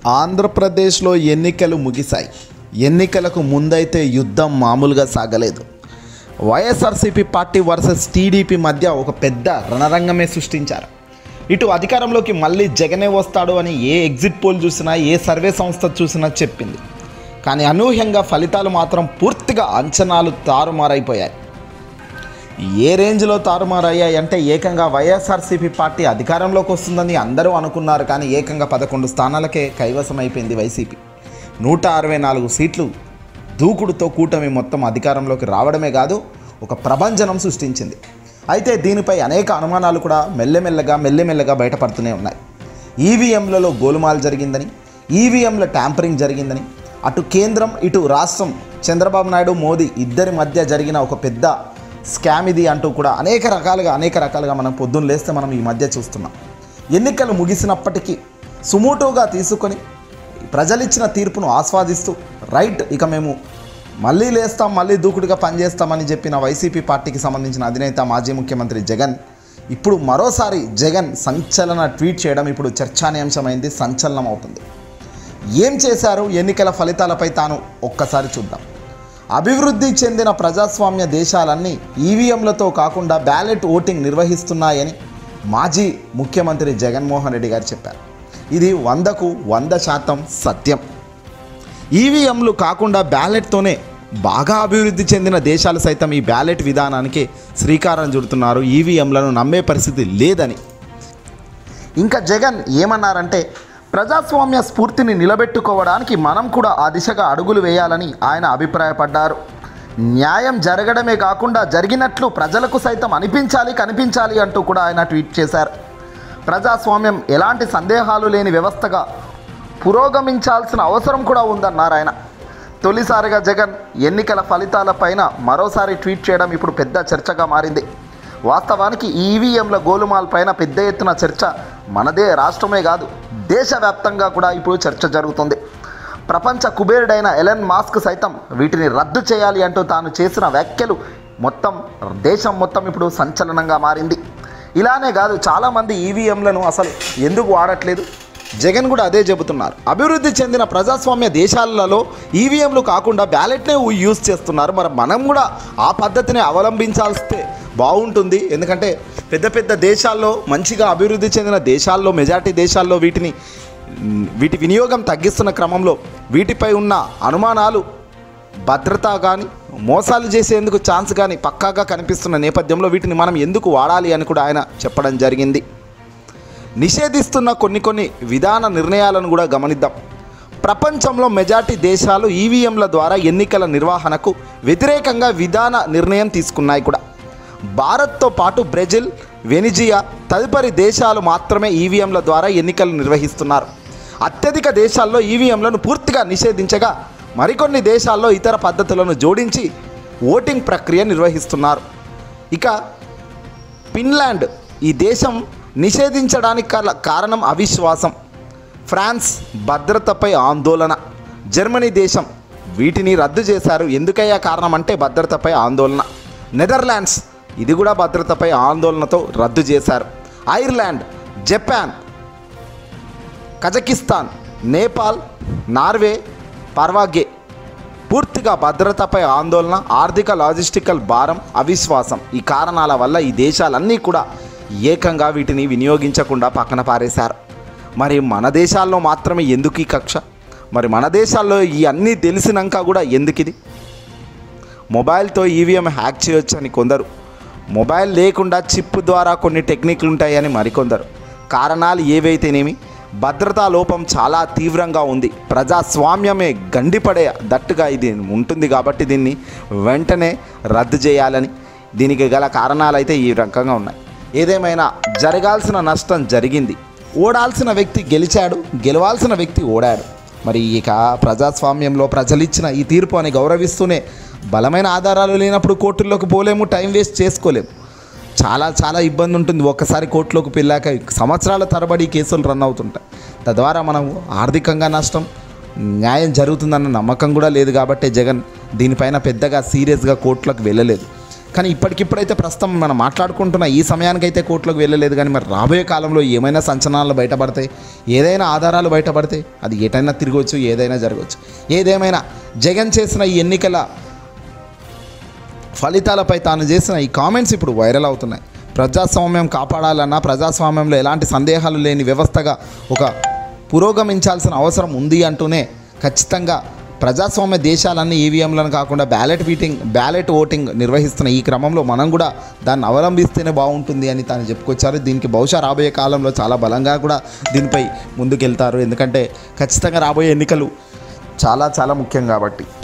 ఆంధ్రప్రదేశ్లో ఎన్నికలు ముగిశాయి. ఎన్నికలకు ముందైతే యుద్ధం మామూలుగా సాగలేదు. వైఎస్ఆర్సీపీ పార్టీ వర్సెస్ టీడీపీ మధ్య ఒక పెద్ద రణరంగమే సృష్టించారు. ఇటు అధికారంలోకి మళ్ళీ జగనే వస్తాడు అని ఏ ఎగ్జిట్ పోల్ చూసినా, ఏ సర్వే సంస్థ చూసినా చెప్పింది. కానీ అనూహ్యంగా ఫలితాలు మాత్రం పూర్తిగా అంచనాలు తారుమారైపోయాయి. ఏ రేంజ్లో తారుమారయ్యాయి అంటే ఏకంగా వైఎస్ఆర్సీపీ పార్టీ అధికారంలోకి వస్తుందని అందరూ అనుకున్నారు. కానీ ఏకంగా 11 స్థానాలకే కైవసం అయిపోయింది వైసీపీ. 164 సీట్లు దూకుడుతో కూటమి మొత్తం అధికారంలోకి రావడమే కాదు, ఒక ప్రభంజనం సృష్టించింది. అయితే దీనిపై అనేక అనుమానాలు కూడా మెల్లమెల్లగా బయటపడుతూనే ఉన్నాయి. ఈవీఎంలలో గోలుమాల్ జరిగిందని, ఈవీఎంల ట్యాంపరింగ్ జరిగిందని, అటు కేంద్రం ఇటు రాష్ట్రం చంద్రబాబు నాయుడు మోదీ ఇద్దరి మధ్య జరిగిన ఒక పెద్ద స్కామ్ ఇది అంటూ కూడా అనేక రకాలుగా మనం పొద్దున్న లేస్తే మనం ఈ మధ్య చూస్తున్నాం. ఎన్నికలు ముగిసినప్పటికీ సుమోటోగా తీసుకొని ప్రజలిచ్చిన తీర్పును ఆస్వాదిస్తూ రైట్ ఇక మేము మళ్ళీ లేస్తాం, మళ్ళీ దూకుడుగా పనిచేస్తామని చెప్పిన వైసీపీ పార్టీకి సంబంధించిన అధినేత మాజీ ముఖ్యమంత్రి జగన్ ఇప్పుడు మరోసారి జగన్ సంచలన ట్వీట్ చేయడం ఇప్పుడు చర్చానీయాంశమైంది, సంచలనం అవుతుంది. ఏం చేశారు? ఎన్నికల ఫలితాలపై తాను ఒక్కసారి చూద్దాం. అభివృద్ధి చెందిన ప్రజాస్వామ్య దేశాలన్నీ ఈవీఎంలతో కాకుండా బ్యాలెట్ ఓటింగ్ నిర్వహిస్తున్నాయని మాజీ ముఖ్యమంత్రి జగన్మోహన్ రెడ్డి గారు చెప్పారు. ఇది 100కు 100% సత్యం. ఈవీఎంలు కాకుండా బ్యాలెట్తోనే బాగా అభివృద్ధి చెందిన దేశాలు సైతం ఈ బ్యాలెట్ విధానానికి శ్రీకారం చుడుతున్నారు. ఈవీఎంలను నమ్మే పరిస్థితి లేదని. ఇంకా జగన్ ఏమన్నారంటే, ప్రజాస్వామ్య స్ఫూర్తిని నిలబెట్టుకోవడానికి మనం కూడా ఆ దిశగా అడుగులు వేయాలని ఆయన అభిప్రాయపడ్డారు. న్యాయం జరగడమే కాకుండా జరిగినట్లు ప్రజలకు సైతం కనిపించాలి అంటూ కూడా ఆయన ట్వీట్ చేశారు. ప్రజాస్వామ్యం ఎలాంటి సందేహాలు లేని వ్యవస్థగా పురోగమించాల్సిన అవసరం కూడా ఉందన్నారు ఆయన. తొలిసారిగా జగన్ ఎన్నికల ఫలితాలపైన మరోసారి ట్వీట్ చేయడం ఇప్పుడు పెద్ద చర్చగా మారింది. వాస్తవానికి ఈవీఎంల గోలుమాల్ పైన పెద్ద ఎత్తున చర్చ మనదే రాష్ట్రమే కాదు, దేశవ్యాప్తంగా కూడా ఇప్పుడు చర్చ జరుగుతుంది. ప్రపంచ కుబేరుడైన ఎలన్ మాస్క్ సైతం వీటిని రద్దు చేయాలి అంటూ తాను చేసిన వ్యాఖ్యలు దేశం మొత్తం ఇప్పుడు సంచలనంగా మారింది. ఇలానే కాదు, చాలామంది ఈవీఎంలను అసలు ఎందుకు వాడట్లేదు, జగన్ కూడా అదే చెబుతున్నారు. అభివృద్ధి చెందిన ప్రజాస్వామ్య దేశాలలో ఈవీఎంలు కాకుండా బ్యాలెట్నే యూజ్ చేస్తున్నారు. మరి మనం కూడా ఆ పద్ధతిని అవలంబించాల్స్తే బాగుంటుంది. ఎందుకంటే పెద్ద దేశాల్లో, మంచిగా అభివృద్ధి చెందిన దేశాల్లో, మెజారిటీ దేశాల్లో వీటి వినియోగం తగ్గిస్తున్న క్రమంలో వీటిపై ఉన్న అనుమానాలు, భద్రత కానీ మోసాలు చేసేందుకు ఛాన్స్ కానీ పక్కాగా కనిపిస్తున్న నేపథ్యంలో వీటిని మనం ఎందుకు వాడాలి అని కూడా ఆయన చెప్పడం జరిగింది. నిషేధిస్తున్న కొన్ని విధాన నిర్ణయాలను కూడా గమనిద్దాం. ప్రపంచంలో మెజార్టీ దేశాలు ఈవీఎంల ద్వారా ఎన్నికల నిర్వహణకు వ్యతిరేకంగా విధాన నిర్ణయం తీసుకున్నాయి కూడా. భారత్తో పాటు బ్రెజిల్, వెనిజియా తదుపరి దేశాలు మాత్రమే ఈవీఎంల ద్వారా ఎన్నికలు నిర్వహిస్తున్నారు. అత్యధిక దేశాల్లో ఈవీఎంలను పూర్తిగా నిషేధించగా మరికొన్ని దేశాల్లో ఇతర పద్ధతులను జోడించి ఓటింగ్ ప్రక్రియ నిర్వహిస్తున్నారు. ఇక ఫిన్లాండ్, ఈ దేశం నిషేధించడానికి కారణం అవిశ్వాసం. ఫ్రాన్స్ భద్రతపై ఆందోళన. జర్మనీ దేశం వీటిని రద్దు చేశారు. ఎందుకయ్యా కారణం అంటే భద్రతపై ఆందోళన. నెదర్లాండ్స్ ఇది కూడా భద్రతపై ఆందోళనతో రద్దు చేశారు. Ireland, Japan, Kazakhstan, Nepal, Norway, పర్వాగే పూర్తిగా భద్రతపై ఆందోళన, ఆర్థిక లాజిస్టికల్ భారం, అవిశ్వాసం. ఈ కారణాల వల్ల ఈ దేశాలన్నీ కూడా ఏకంగా వీటిని వినియోగించకుండా పక్కన పారేశారు. మరి మన దేశాల్లో మాత్రమే ఎందుకు ఈ కక్ష? మరి మన దేశాల్లో ఈ అన్నీ తెలిసినాక కూడా ఎందుకు ఇది? మొబైల్తో ఈవీఎం హ్యాక్ చేయొచ్చని కొందరు, మొబైల్ లేకుండా చిప్ ద్వారా కొన్ని టెక్నిక్లు ఉంటాయని మరికొందరు. కారణాలు ఏవైతేనేమి, భద్రతా లోపం చాలా తీవ్రంగా ఉంది. ప్రజాస్వామ్యమే గండిపడేటట్టుగా ఇది ఉంటుంది. కాబట్టి దీన్ని వెంటనే రద్దు చేయాలని, దీనికి గల కారణాలు అయితే ఈ రకంగా ఉన్నాయి. ఏదేమైనా జరగాల్సిన నష్టం జరిగింది. ఓడాల్సిన వ్యక్తి గెలిచాడు, గెలవాల్సిన వ్యక్తి ఓడాడు. మరి ఇక ప్రజాస్వామ్యంలో ప్రజలిచ్చిన ఈ తీర్పు అని గౌరవిస్తూనే బలమైన ఆధారాలు లేనప్పుడు కోర్టుల్లోకి పోలేము, టైం వేస్ట్ చేసుకోలేము. చాలా ఇబ్బంది ఉంటుంది. ఒక్కసారి కోర్టులోకి వెళ్ళాక సంవత్సరాల తరబడి కేసులు రన్ అవుతుంటాయి. తద్వారా మనం ఆర్థికంగా నష్టం, న్యాయం జరుగుతుందన్న నమ్మకం కూడా లేదు. కాబట్టి జగన్ దీనిపైన పెద్దగా సీరియస్గా కోర్టులకు వెళ్ళలేదు. కానీ ఇప్పటికిప్పుడైతే ప్రస్తుతం మనం మాట్లాడుకుంటున్న ఈ సమయానికైతే కోర్టులోకి వెళ్ళలేదు. కానీ మరి రాబోయే కాలంలో ఏమైనా సంచలనాలు బయటపడతాయి, ఏదైనా ఆధారాలు బయటపడితే అది ఎటైనా తిరగవచ్చు, ఏదైనా జరగవచ్చు. ఏదేమైనా జగన్ చేసిన ఈ ఎన్నికల ఫలితాలపై తాను చేసిన ఈ కామెంట్స్ ఇప్పుడు వైరల్ అవుతున్నాయి. ప్రజాస్వామ్యం కాపాడాలన్నా, ప్రజాస్వామ్యంలో ఎలాంటి సందేహాలు లేని వ్యవస్థగా ఒక పురోగమించాల్సిన అవసరం ఉంది అంటూనే ఖచ్చితంగా ప్రజాస్వామ్య దేశాలన్నీ ఈవీఎంలను కాకుండా బ్యాలెట్ ఓటింగ్ నిర్వహిస్తున్న ఈ క్రమంలో మనం కూడా దాన్ని అవలంబిస్తేనే బాగుంటుంది అని తాను చెప్పుకొచ్చారు. దీనికి బహుశా రాబోయే కాలంలో చాలా బలంగా కూడా దీనిపై ముందుకెళ్తారు. ఎందుకంటే ఖచ్చితంగా రాబోయే ఎన్నికలు చాలా చాలా ముఖ్యం కాబట్టి.